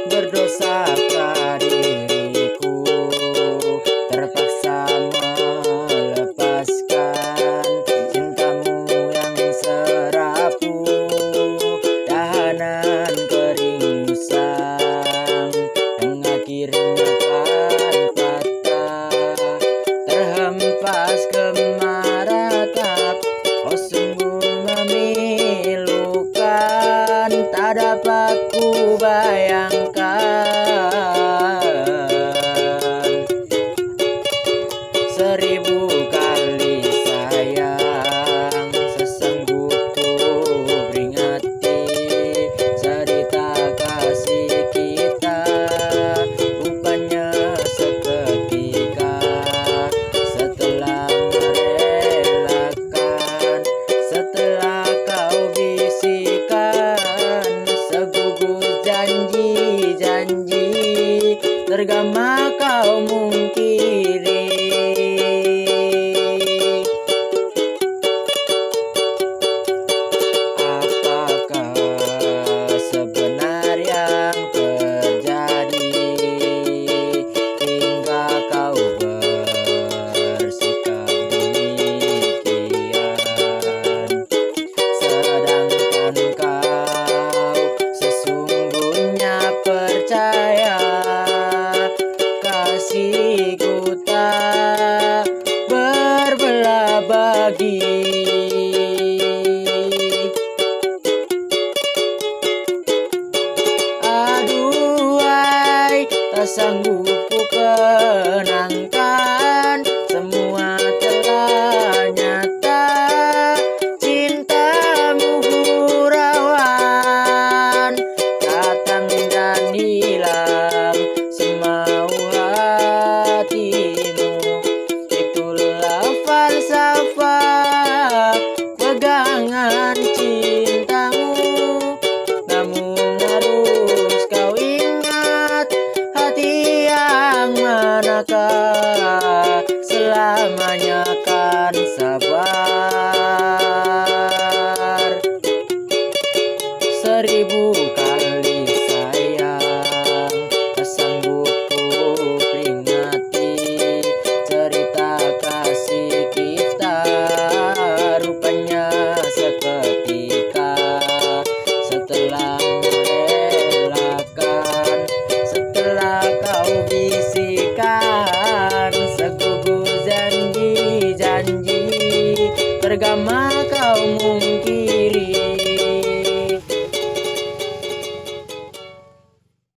Berdosakah diriku, terpaksa melepaskan cintamu yang serapuh, dahanan kering usang yang akhirnya kan patah, terhempas ke maratap. Oh sungguh memilukan, tak dapat ku bayangkan. Seribu kali sayang, sesanggupku peringati cerita kasih kita, rupanya seketika setelah merelakan, setelah kau bisikan segugus janji-janji, tergama kau mungkiri. Apakah sebenar yang terjadi hingga kau bersikap demikian, sedangkan kau sesungguhnya percaya kasihku tak berbelah bagi. Aduhai, tak sanggup ku kenangkan, semua telah nyata. Cintamu gurauan, datang dan hilang semau hatimu. Itulah falsafah pegangan cintamu. Namun harus kau ingat, hati yang manakah